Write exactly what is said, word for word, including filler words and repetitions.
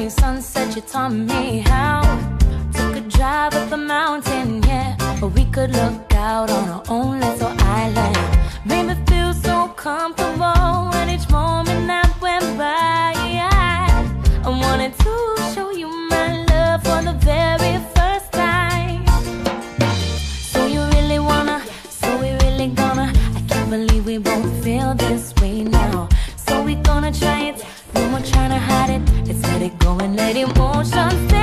morning sunset, you taught me how. Took a drive up a mountain, yeah, but we could look out on our own little island. Made me feel so comfortable, and each moment that went by, I wanted to show you my love for the very first time. So you really wanna, so we really gonna, I can't believe we both feel this way now. So we gonna try it, no more trying to hide it. Let's let it go and let emotions